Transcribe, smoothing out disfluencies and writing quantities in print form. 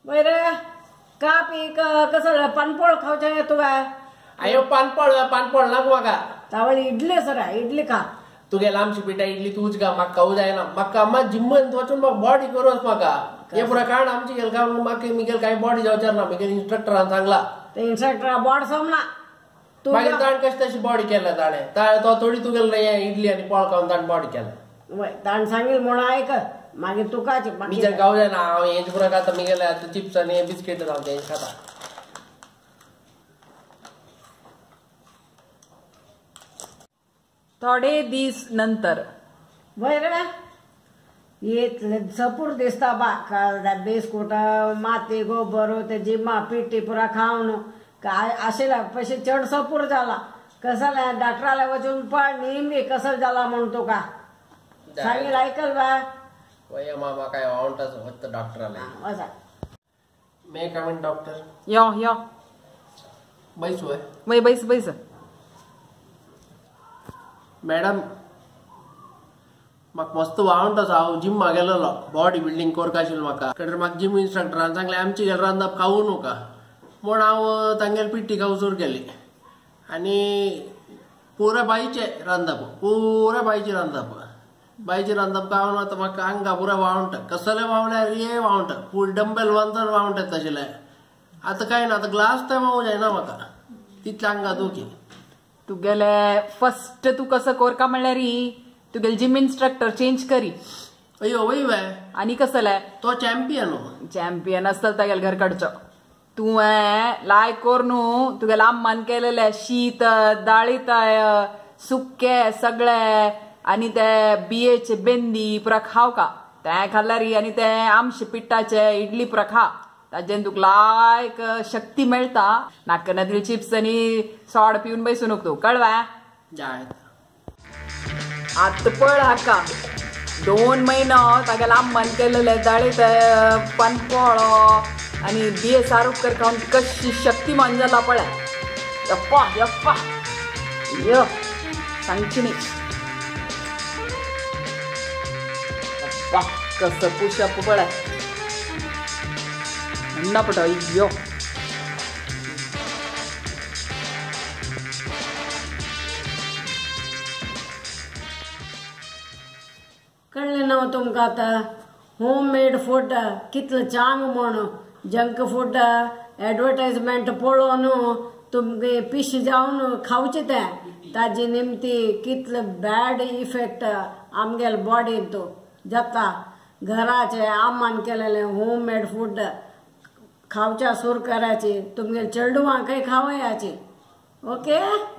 बरं का पीक कसं पानपोळ खावचे तुका अयो पानपोळ नाक म्हाका तावळी इडली सरा इडली खा तुगे लांबशी पिठा इडली तूच गा म्हाका खाऊ जायना म्हाका अम्मा जिम्मन वचून म्हाका बॉडी करूच म्हाका हे पुरा कारण आमची गेल का म्हाका मिगेल काही बॉडी जावचार ना मिगेल इंस्ट्रक्टरान सांगला ते इंस्ट्रक्टर बॉड समना मागीर ताण कशी तशी बॉडी केला ताणे तो थोडी तुगेल इडली आनी पोळ खावन ताण बॉडी केला ताण सांगेल म्हणून ऐक मागीर तुकाच मिगेल खाऊ जायना हांव हेच पुरा खाता मिगेल चिप्स आनी बिस्किट हांव तें खाता थोडे दीस नंतर बरं येतले सपूर दिसता बा बिस्कुट माती गोबर ते जिम्मा पिठी पुरा खाऊन काय आशिला पैसे चढ सपूर झाला कसाला डॉक्टराला वचून पण नेहमी कसं झाला म्हणतो का सांगेल ऐकल बा वय मामा काय वावंटाच होत डॉक्टराला वसा मे कमिंग डॉक्टर यो बैस वय वय बैस मॅडम म्हाका मस्त वावंट हांव जिम्मा गेलोलो बॉडी बिल्डिंग करता आशिल्लो म्हाका तर म्हाका जिम इंस्ट्रक्टरान सांगलें आमची गेल रांदप खावू नका म्हूण हांव तांगेल पिट्टी खावू सुरू केली आनी पुऱ्या बाईचे रांदप बाईचे रांदप खावन आतां म्हाका आंगा पुरा वावंट कसले वावल्यार ये वावंट फूल डंबेल वांचून वावंट येता आशिल्ले आतां कांय ना आतां ग्लास ते वावूं जायना म्हाका तितले आंगा दुखी तुगेले फर्स्ट तू कसं कोरका म्हणल्यार तुगेले जिम इंस्ट्रक्टर चेंज करी अयो वय वय आनी कसले तो चॅम्पियन आसतलो तागेले घर कडचो तू लायक कोर न्हू तुगेले आम्मान केलेले शीत दाळीत सुक्के सगळे आनी ते बियेचे बेंदी पुरा खाव का ते खाल्ल्यार आनी ते आमचे पिट्टाचे इडली पुरा खा ताजेन तुका लायक शक्ती मेळटा नाका नदरी चिप्स आनी सॉड पिवन बसून नको तू कळवा आतां पळ हाका 2 म्हयनो तागेले आम्मान केलेले दाळीत पानपोळो आनी बिये सारूकर खावन कशी शक्तिमान जाला पळय यप्पा यो सांगची न्ही यप्पा कसं पुशअप पळय म्हणना पटो यो कळलें न्हू तुमकां आतां होम मेड फूड कितलें चांग म्हण जंक फूड एडवर्टायजमेंट पळोवन तुमगे पिश जावन खावचे तें ताजी निमती कितलें बॅड इफेक्ट आमगेल बॉडीन जाता घराचे आम्मान केलेले होम मेड फूड खावच्या सुरू करायची तुमगे चेडवांकय खावयाची ओके